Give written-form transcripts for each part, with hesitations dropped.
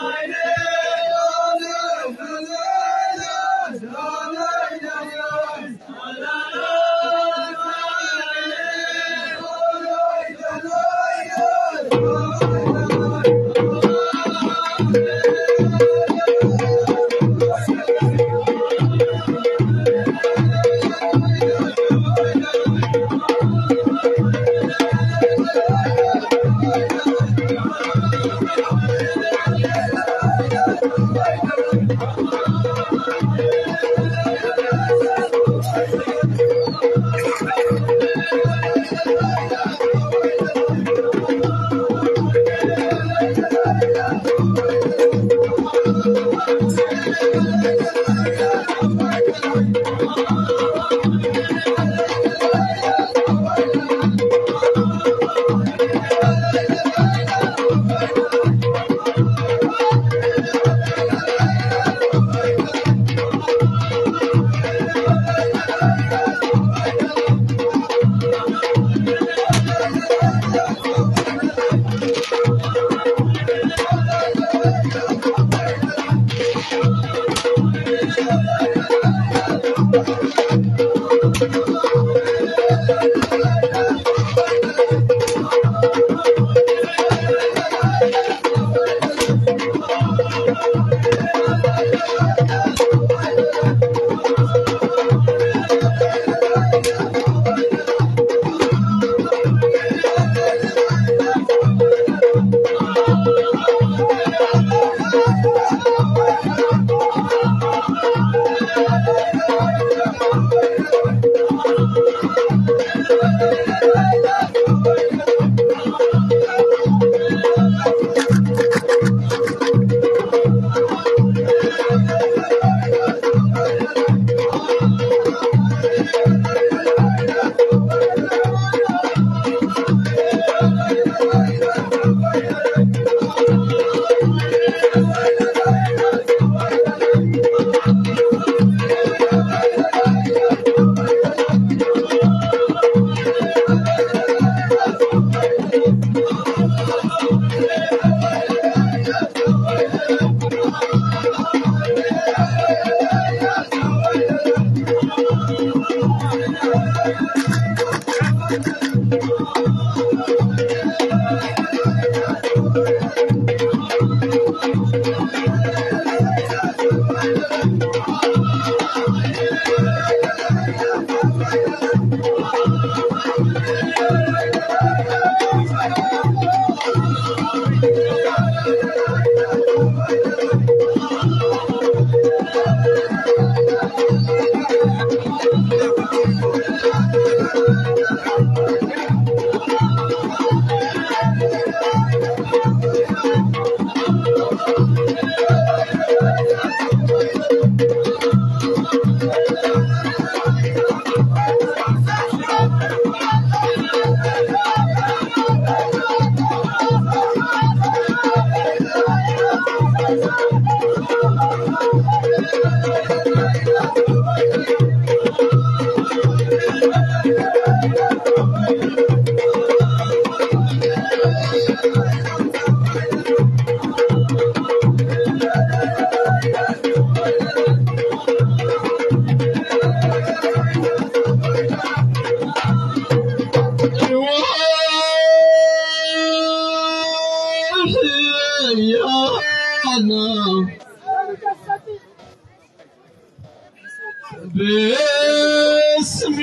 بسم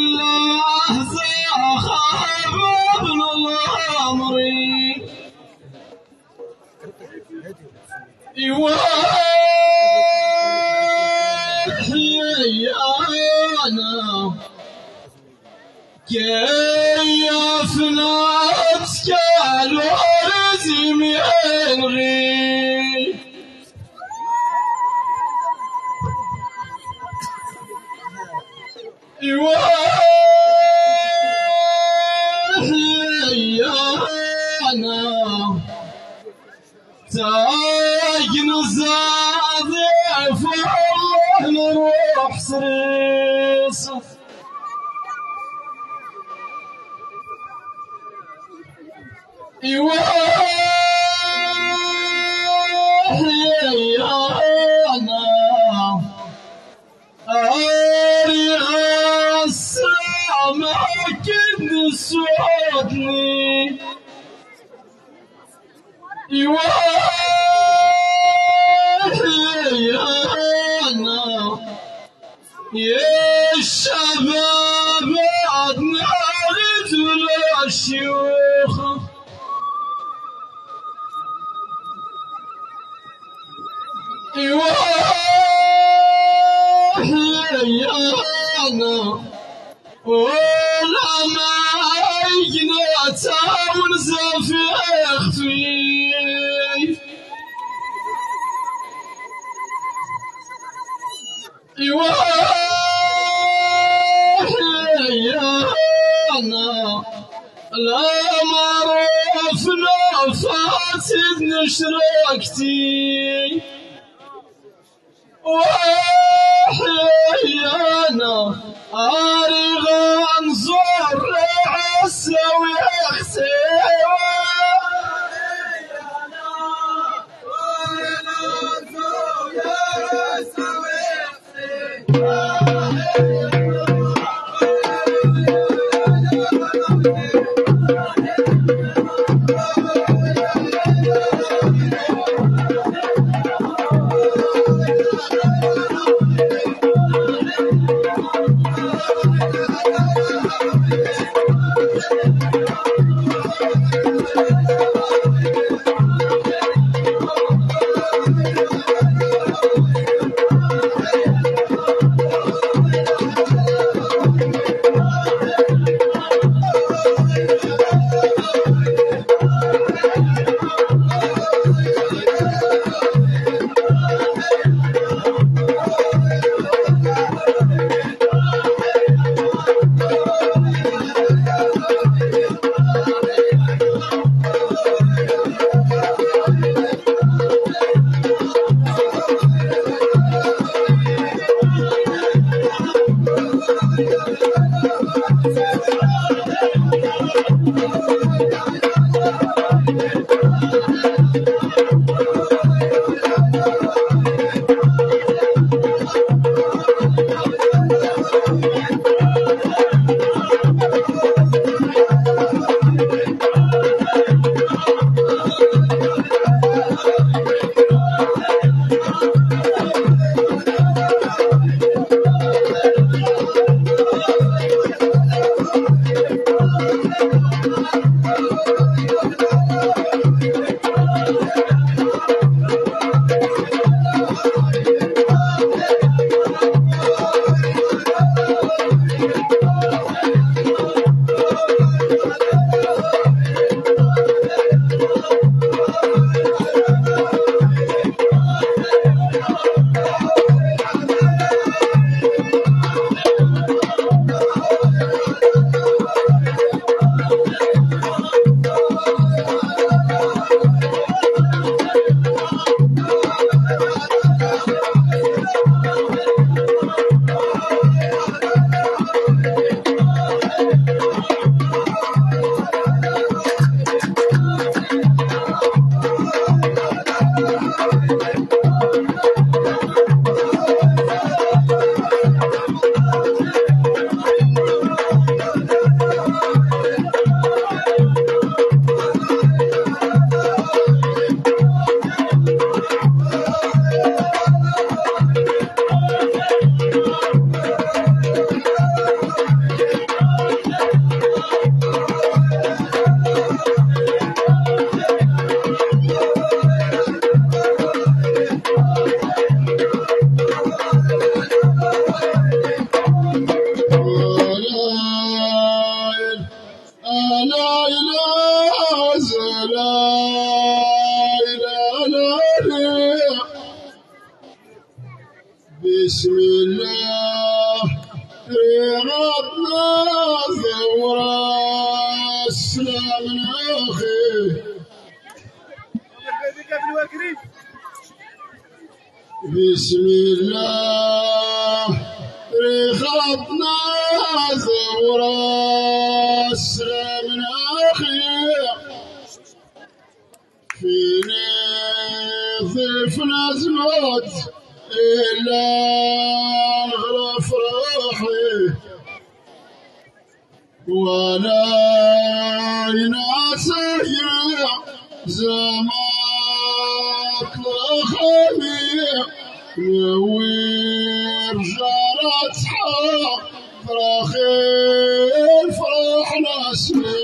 الله زخرف ابن الامري يوحيانا كيف نتكال ورزم ينغي يوحيانا تاجن الزاضي فالله نروح سريس صوتني أنا يا الشباب عدنا رجل الشيوخ أنا ولا ما يجنى ونزفخ فيه أنا لا معروف فاسد نشركتي أنا أريغ أنظر عسى ويختي بسم الله ربنا ثورة السلام أخي بسم الله ربنا ثورة السلام أخي فيني ضيف نزمت إلا غرف روحي ولا يناسي زماك لخمي نوير جارت فرخي الفرح نسمي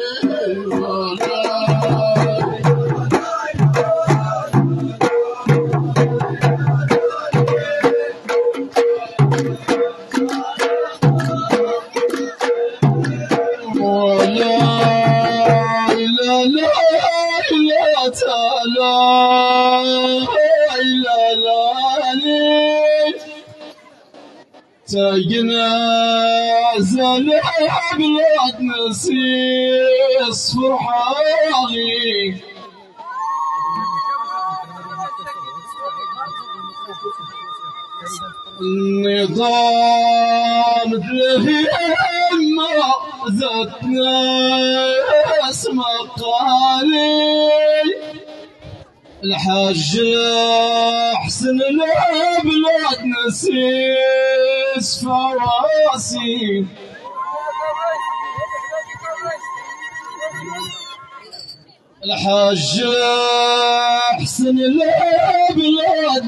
تجنازل بلاد نسيس فرحاني النظام الهمة ذاتنا اسم قالي الحاج حسن البلاد نسيس فراسي الحاج حسن البلاد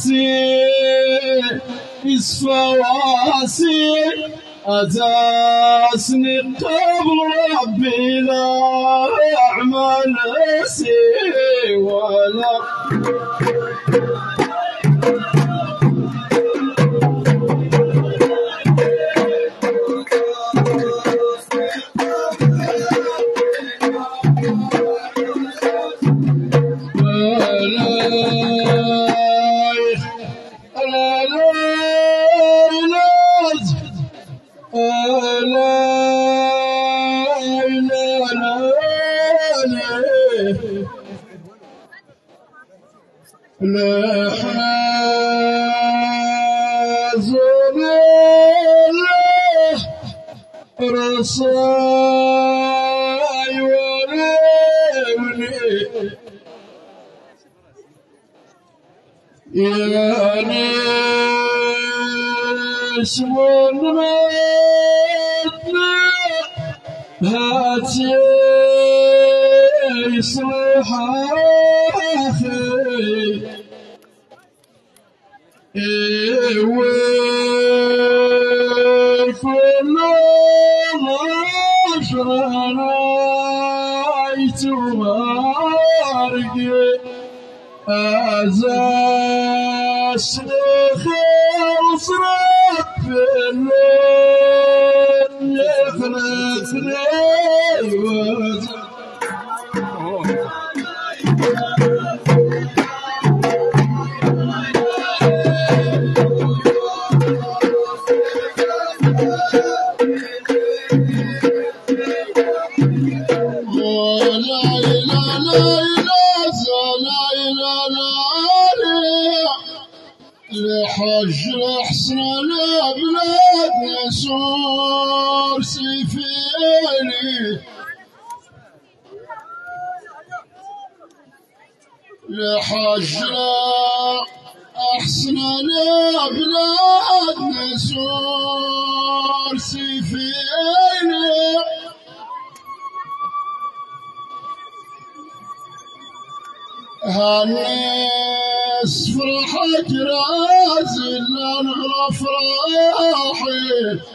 نسيس فراسي أجاسني قبل ربي لا أعمل سي ولا لا حزن رصاي وريوني يا ناس ونمتنا هاتي صحافي وفنا عشرنا يتوارقي أزاس خير صرف في الليل يخلقني لحج حسن البلاد نسور سيفيني لحج حسن البلاد نسور سيفيني هالناس فرحك رازل نغرف راحي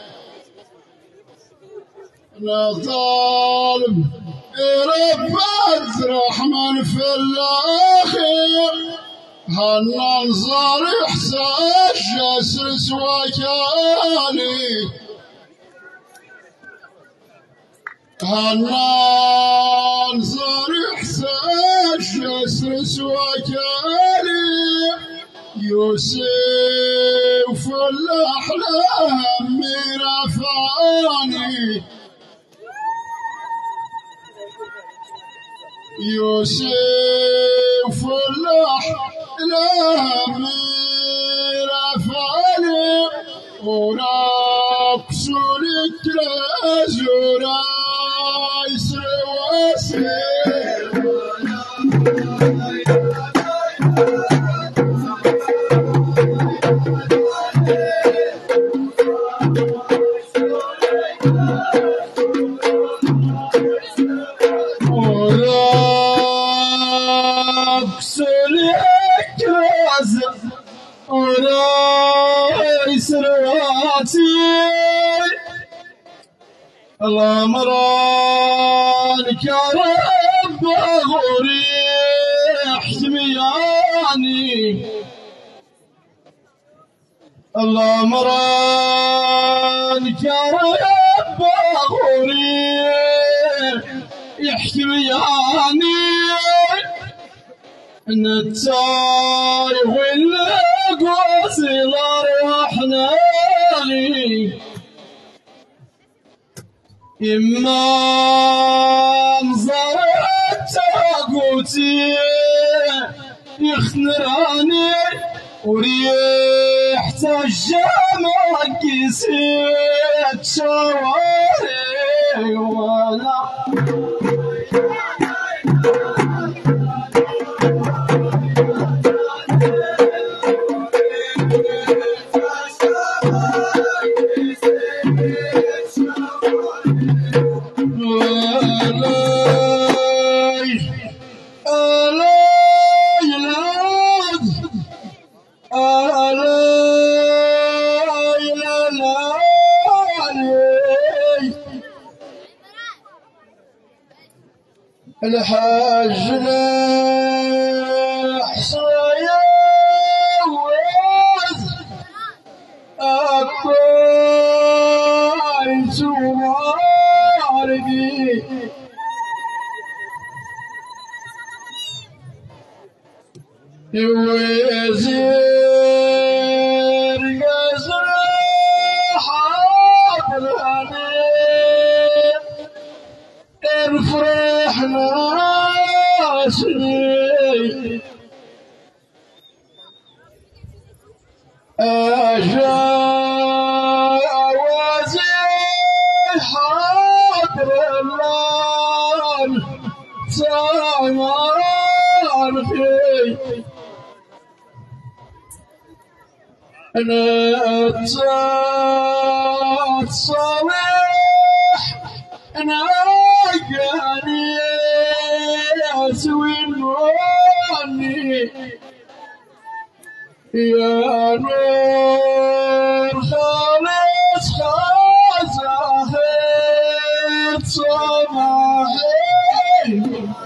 نطالب رب الرحمن في الاخير هالنظر احساس جسر سواكاني هالنظر احساس جسر سواكاني يوسف الأحلام رفعني يوسف الأحلام رفعني ونقص الكراز ورايس واسير وليس راسي الأمران كرب غوري احتمياني الأمران كرب غوري يحتمياني نتاي والقوس الأرواح نالي إما نظرت تاقوتي يخنراني وريحت الجامع كيسيت شواري وانا الحاج حصايا وز أكويت ومعارقي وزير قزر حاضر عليه الفرحنا سني أجا وزير حاضر اللان سامان في أنا صالح أنا قاني أسوي نوني يا نور خالص خازاهر صباحي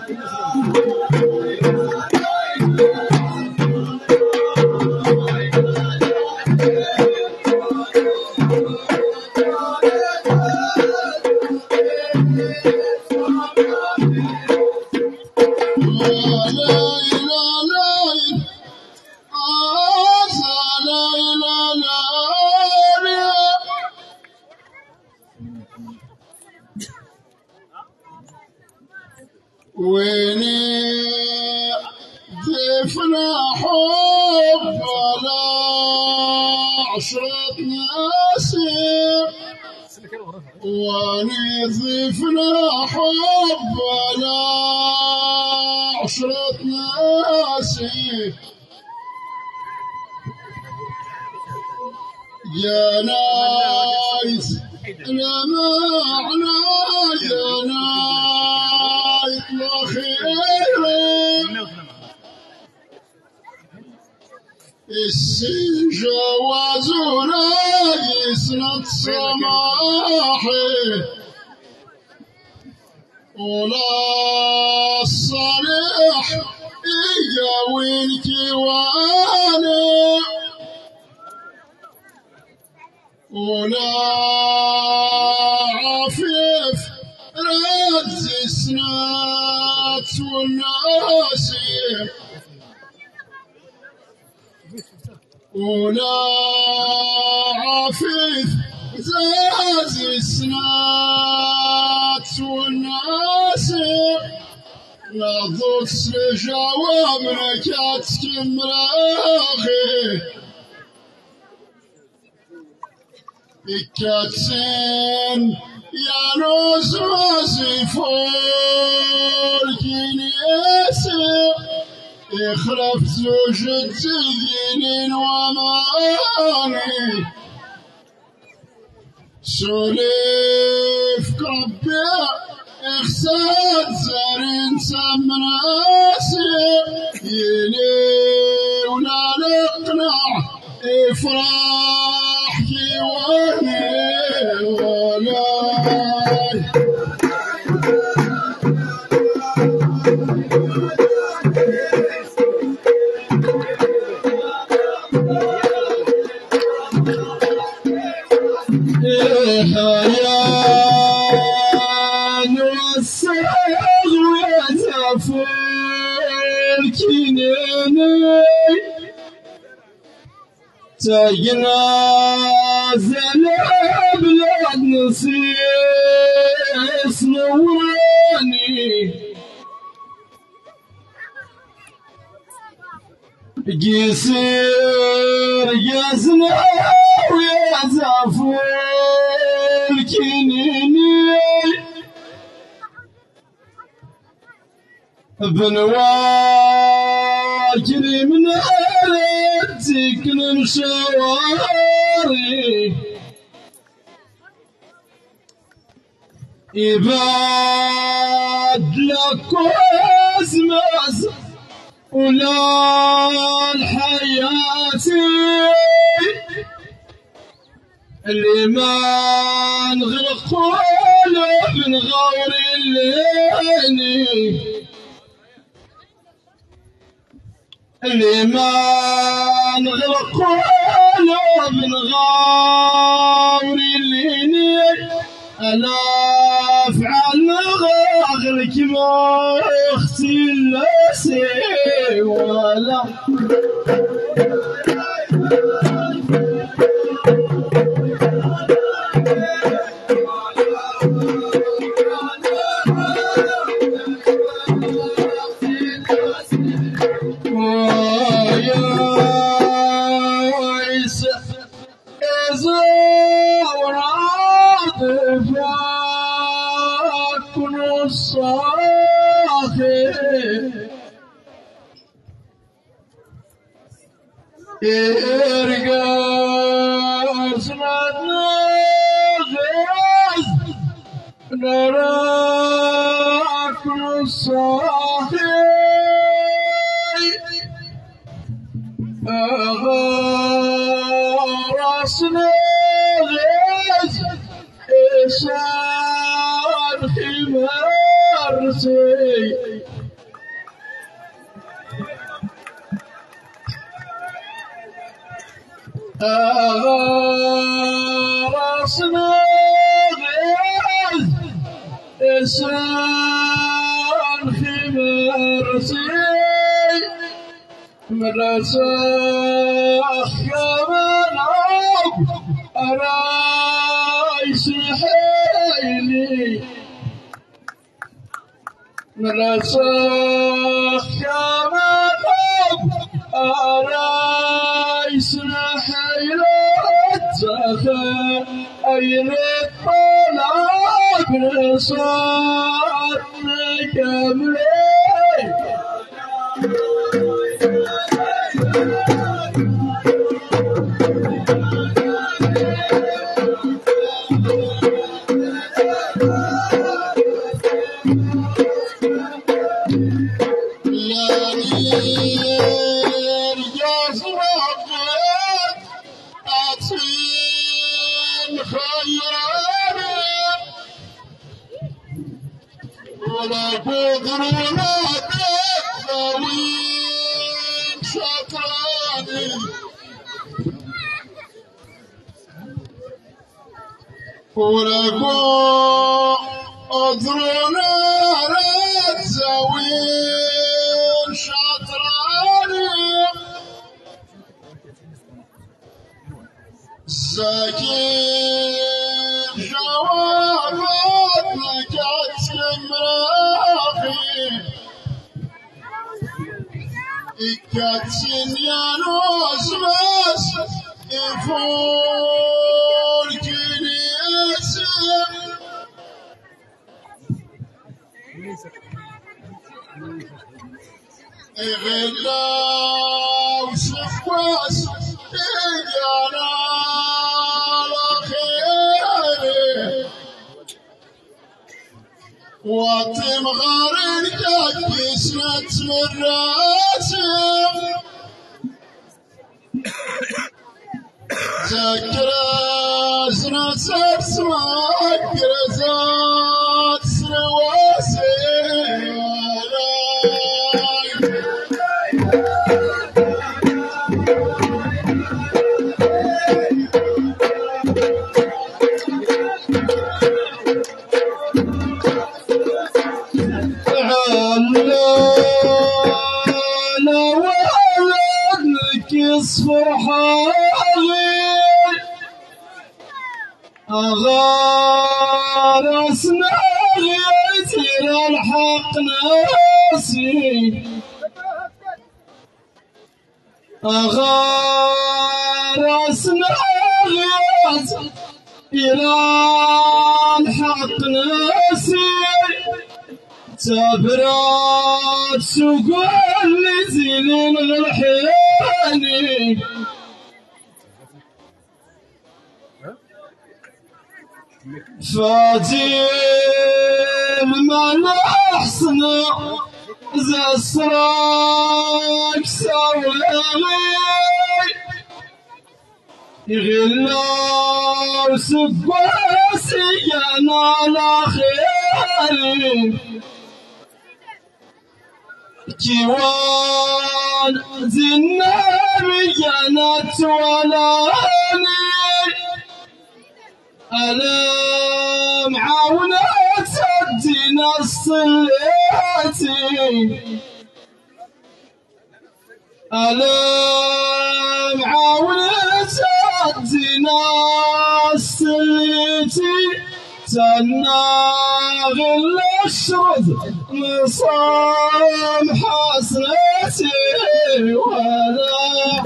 ويني ضيفنا حب على عشرة ناسي واني ضيفنا حب على عشرة ناسي يا نايس لمعنا يا نايس وخيرا الجواز رايسنا صماحي ولا الصالح يجاوينك وانا ولا عفيف رد سنات والناسي ولا عفيف زاز سنات والناسي لا ضوت لجواب ركاتك مراغي الكاتسين يا روز روزي فولكين ياسر يخلف زوج الزين وماني سوليف ربي اخساد زارين سمناسي يلي ولا نقنع يفرح في وجهي ولاي حيان والساغ ويزفر كنيني تاينا زلاب بلاد نصيص نوراني قيسير يا زنا ويا زفور كنيني بنواجري من أردتك نمشواري يباد لك وزمز ولا الحياة اللي ما نغرق قلوب نغور الليل اللي ما نغرق قلوب نغور الليل أنا أفعل مغاغلك ما أختي اللاسي ولا إرجع سمعنا غيظ نراك الصاحي راسنا غيظ إشان خمارسي راسنا غيظ إشان خمارسي مرسخ كمان أرايس حيلي مرسخ كمان أرايس حيلي أين الطلاق نصار كاملي ولا قدر ولا تخوين شطراني ولا قدر ولا تخوين شطراني ساكن جوابك كاتسين يا نوس بس يفور كنيسة غلا وسفواس إجانا لخير وطم غارنك كسمت من راسم تكرس نسب سماك رزات سنواسي يصفر حالي أغار أسناغي يصير الحق ناسي أغار أسناغي يصير الحق ناسي تبرات سوق اللي الحياني فاتي المعنى أحسن زي السراك سوالي يغلى وسقواسي أنا على خيالي جوان زناري جنت ولاني ألم عونت الدين الصليتي ألم عونت الدين الصليتي تناغ الأشرد نصام حسنتي ولا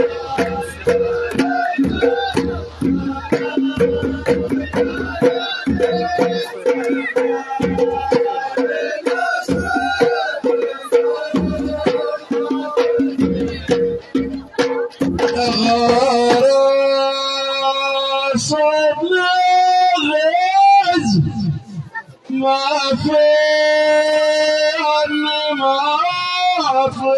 ما في ما في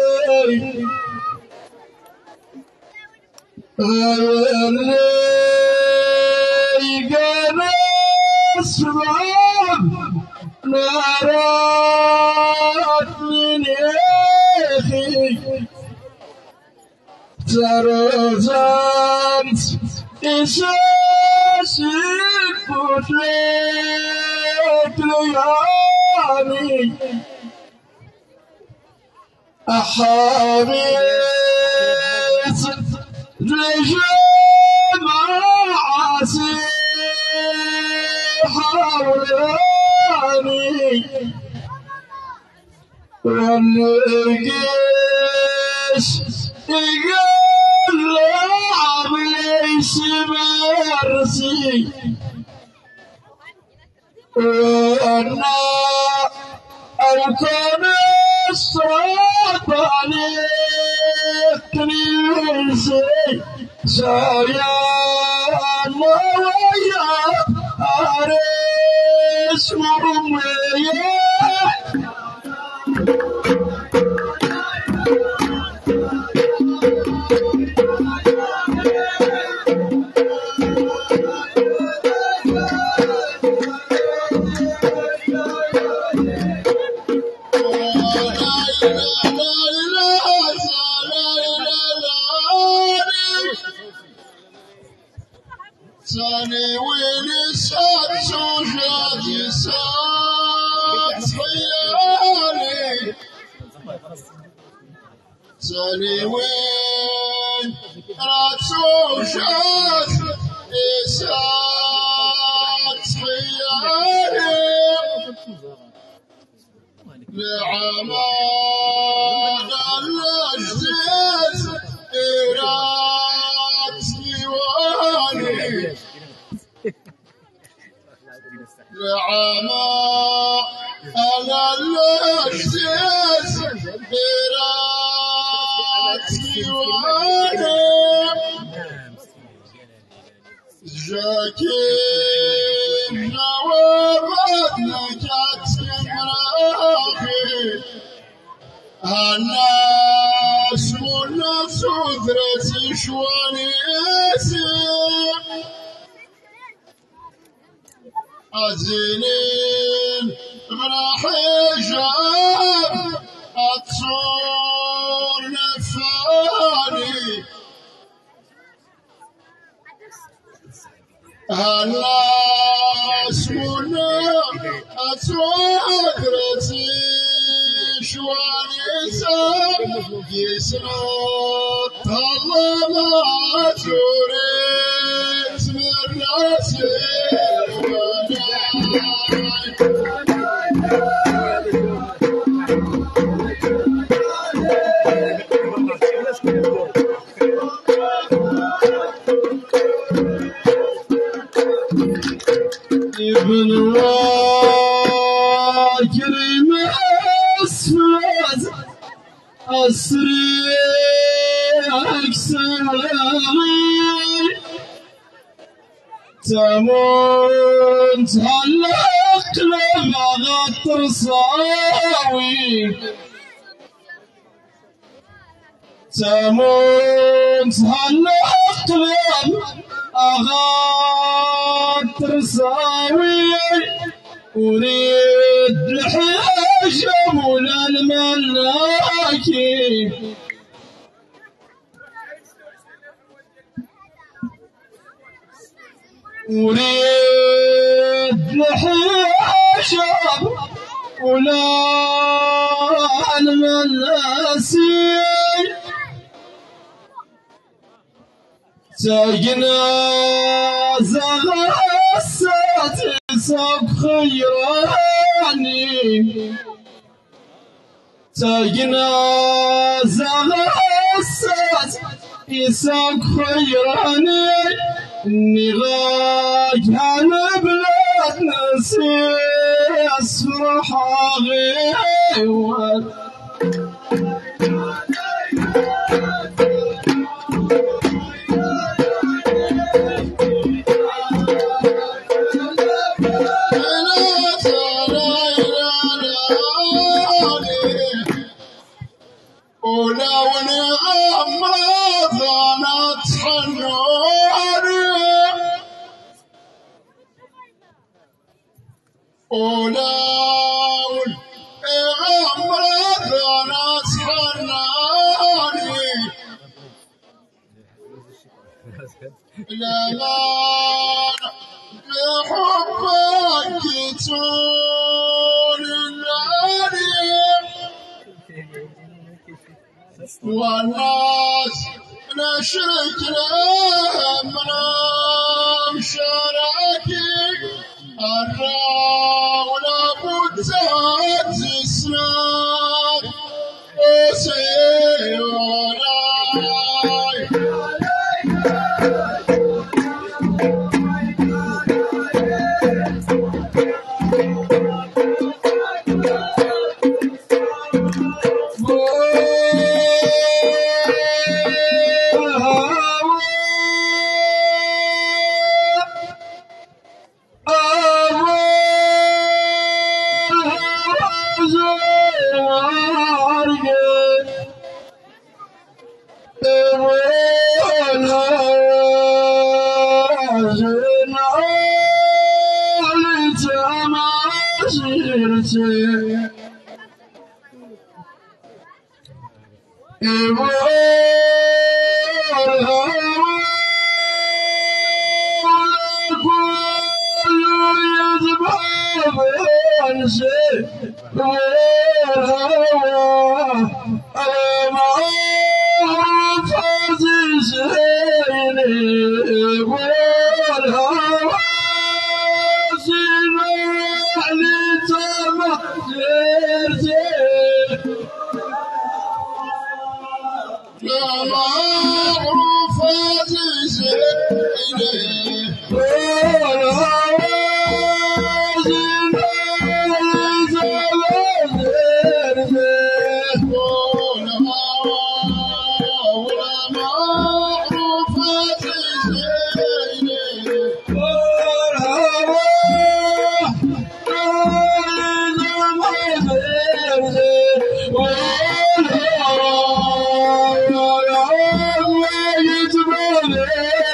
اللي قال اسراب نارات من يخي ترزمت إشاشي بوتليك لياني أحاميت لجماعتي حولاني والنقيش يقلع ليش مرسي وانا الكون الصعب عليك كنيسي سايا ويا عريس مرمية ساني وين الساد سوشاتي ساد خيالي ساني وين رات سوشاتي ساد خيالي لعمان الجديد إيرات ديواني لعمان الجديد إيرات ديواني جاكينا وبدنا كاتم راخي الناس منف سدرتي شواني أزينين من حجاب أتصور نفاني هلا اسمنا أتصدرتي شواني يسرط الله ما تريد من راسي ابن واكرم اسفاد اسري اكسري تموت هالقلب غطر صاوي تموت هالقلب أغاطر صاوي أريد الحشم ولا الملاكي أريد الحشم ولا الملاسي تاقنا زغسات يساق خيراني تاقنا زغسات يساق خيراني اني غاجان بلاد نسي اسفرح غيوات ولو نغمض نطحن ولو نغمض نطحن لما لحبك تون والناس نشرك لهم نام شراكي الراول ابو تهز سنان وسيوراي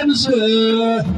بنسى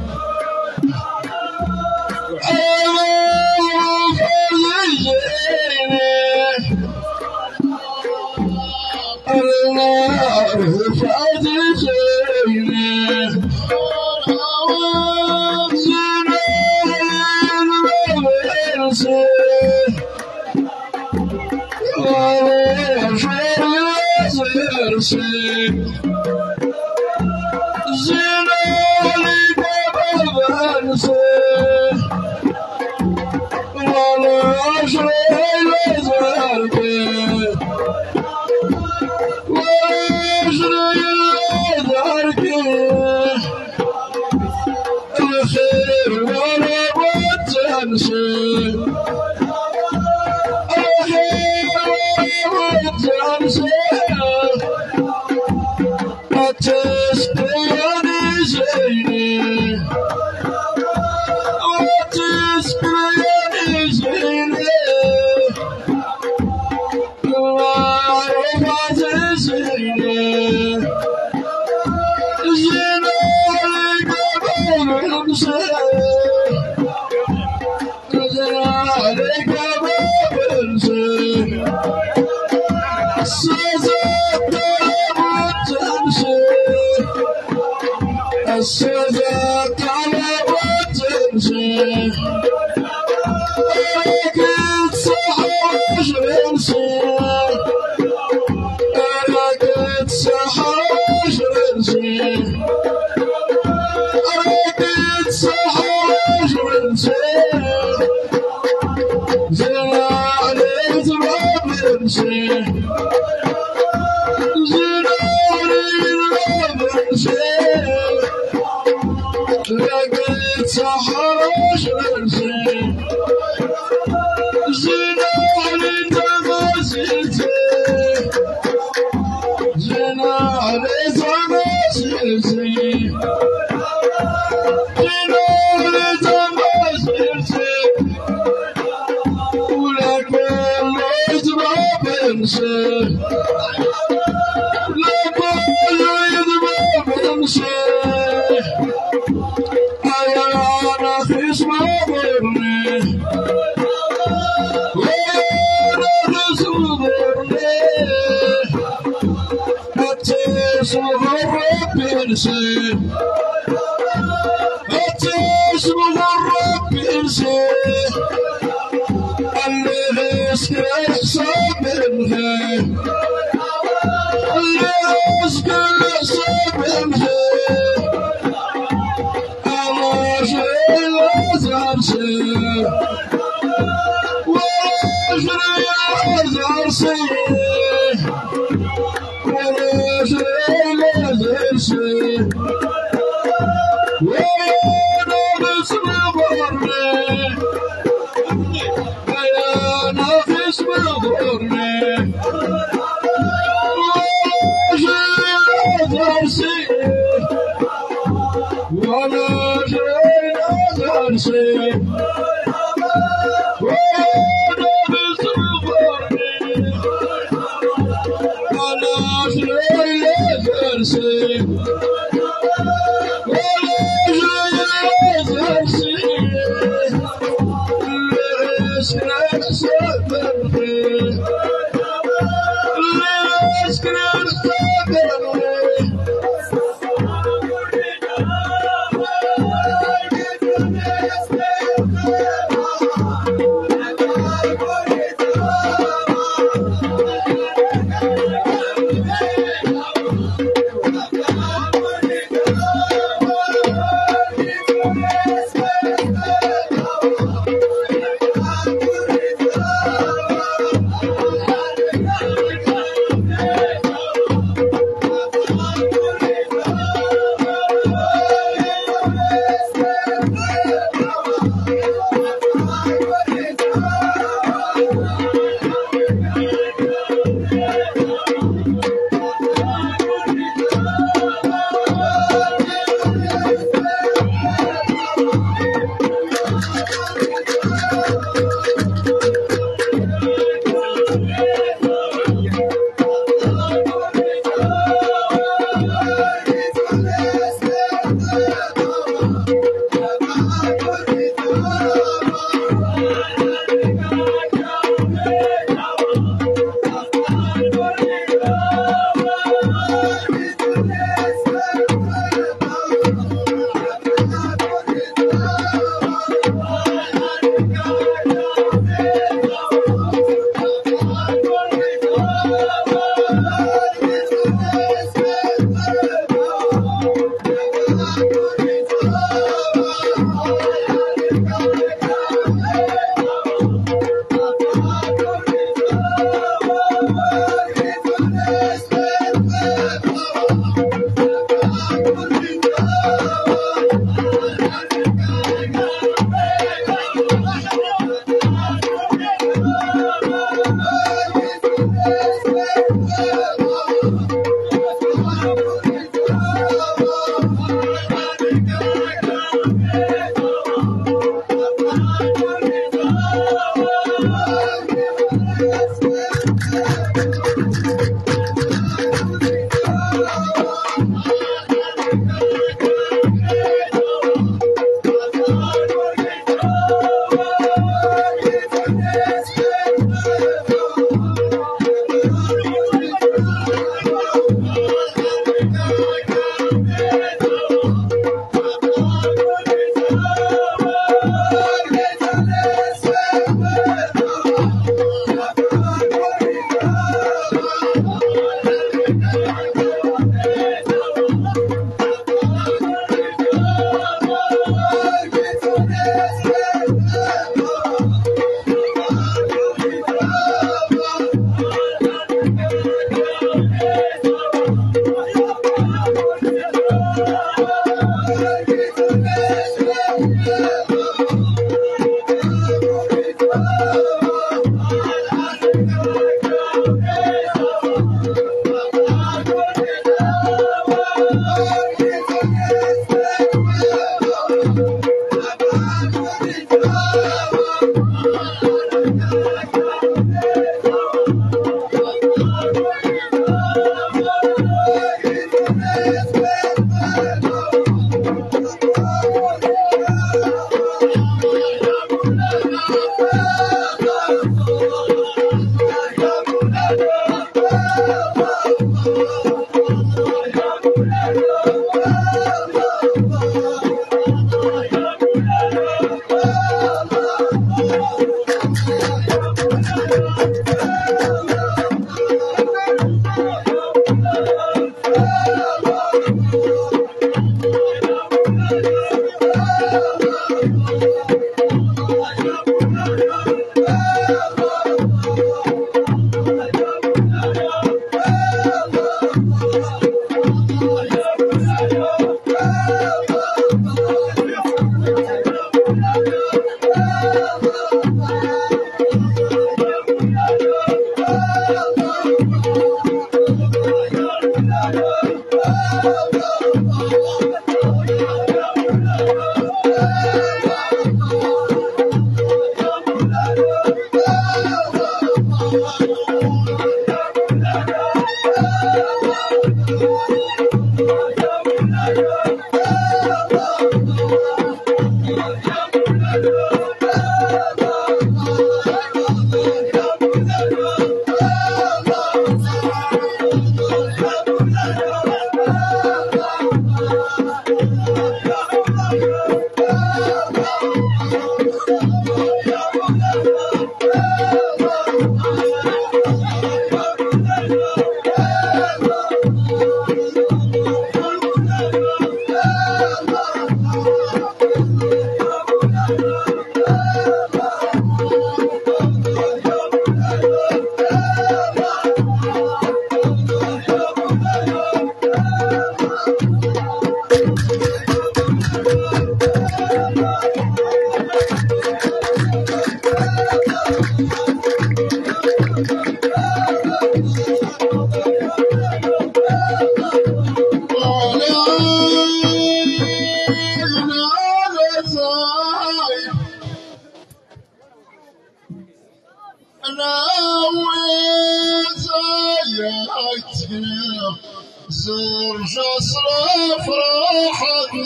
زرج أصرف راحت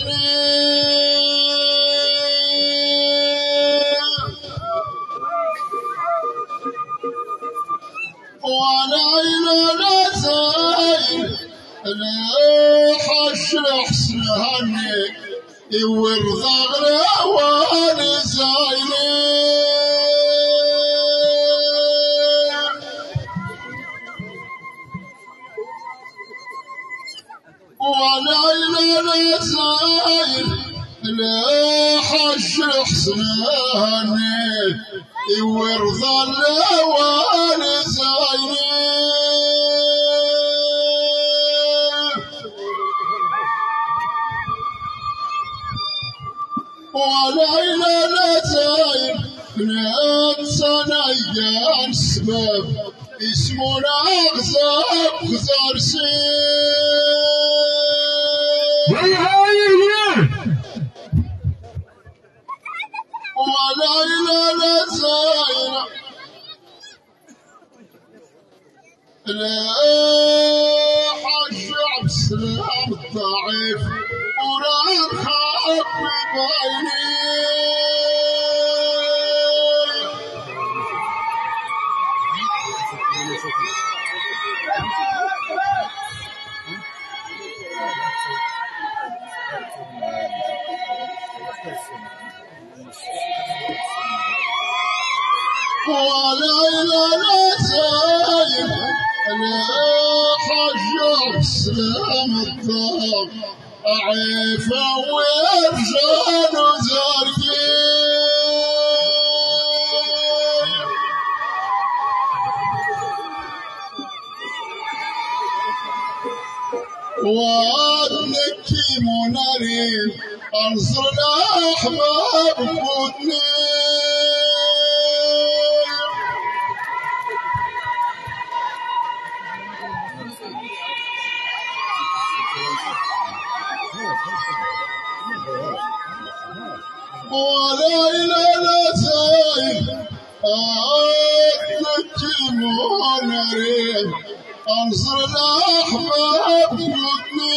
سنين وأنا إلى نزايل لا حشرح سنهني يورض أغلى وأنا زايلين وأنا إلى نزايل لا حشرح سنهني يورض أغلى وأنا زايلين وأنا إلى نزايل ننسى نيان سبب اسمنا أغزاب خزار سين ولا إلى نزايل لا حشع بسلام الضعيف وراك حق بعيني ولا إلى نزايل لا حشع بسلام الضعيف عيفا ويرجال زارقين وأدنكي منارين أنصر الأحباب قدني ولا إلى نزايل أدنكي منارين أنصر الأحباب قدني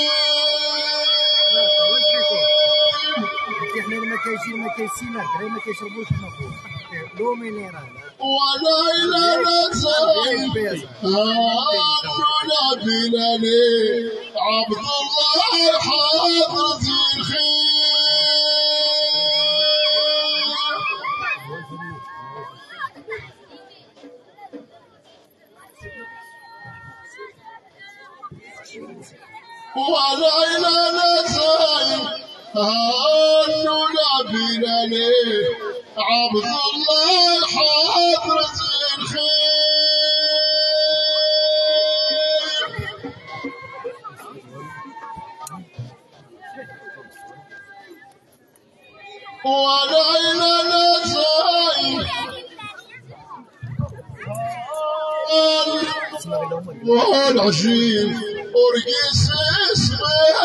ولا إلى نزايل أدنى بلالي عبد الله حاضر الخير ولا إلى نزايل هانونا بلالي عبد الله حاضر الخير ولا إلى نزايل والعجيب أرقص اسمه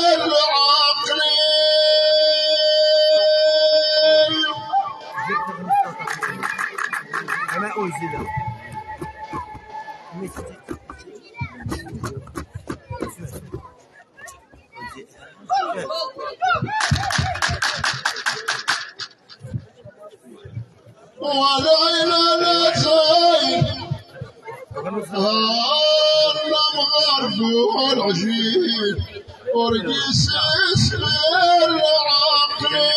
العقلين أنا أوزيلا وليلى نتاين المغرب والعجين ورقيس سبيل العقل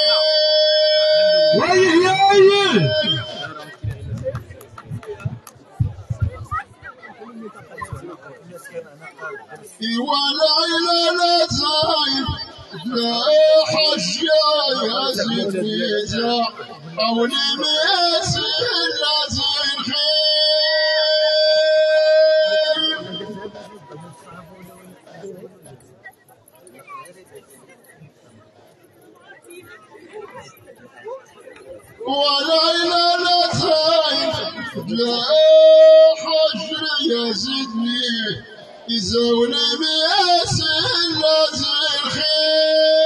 وليلى نتاين لا حجة يا زيد أو نميس اللازم خير وليلى نتاين لا حجر يزيدني إذا ونميس اللازم خير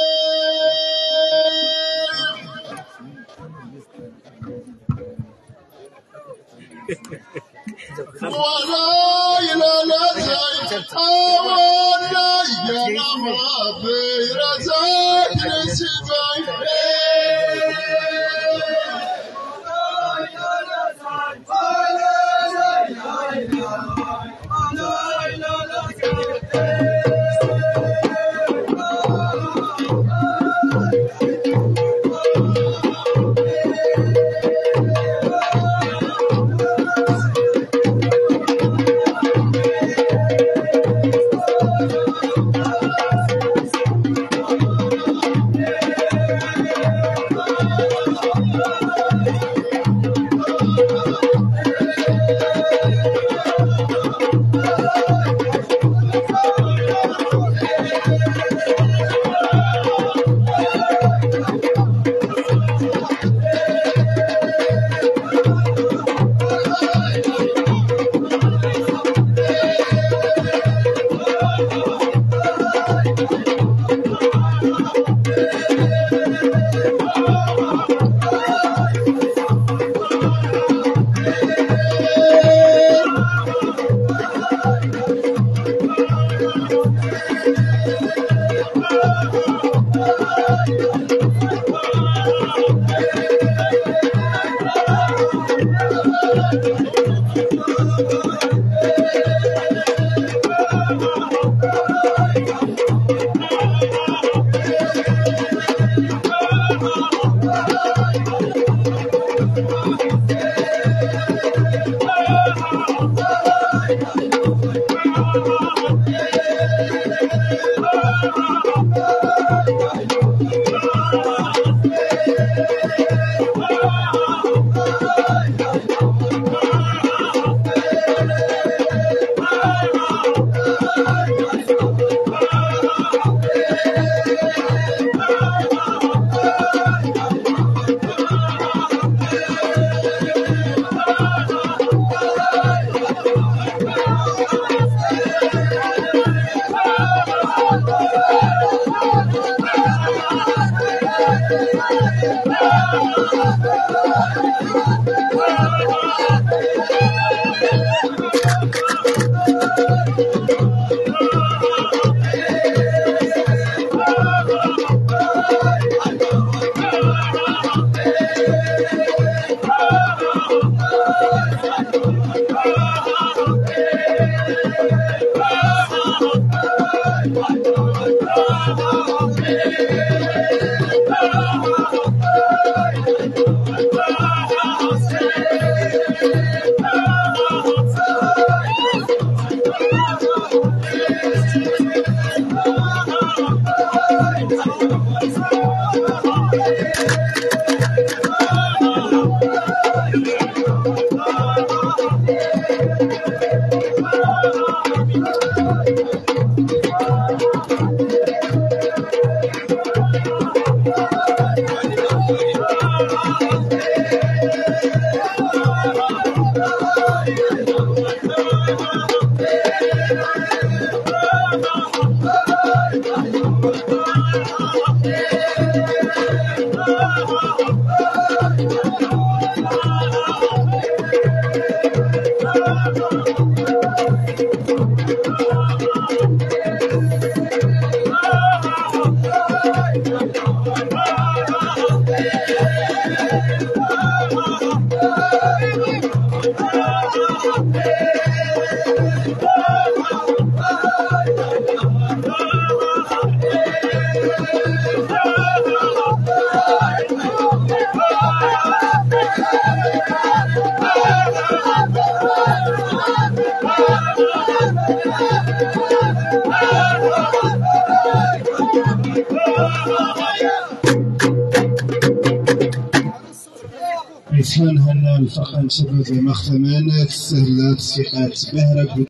وليلى نتاين أولا ينمى في رزاق نسبين إسهان هلا الفقان شباب المختمان تسهلات سيقات بهرك